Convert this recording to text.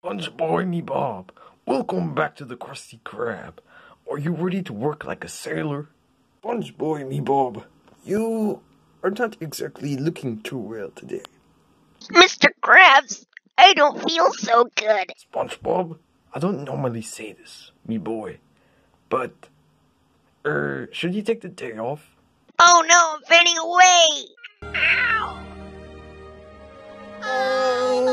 SpongeBob me Bob, welcome back to the Krusty Krab. Are you ready to work like a sailor? SpongeBob me Bob, you are not exactly looking too well today. Mr. Krabs, I don't feel so good. SpongeBob, I don't normally say this, me boy, but, should you take the day off? Oh no, I'm fading away! Ow!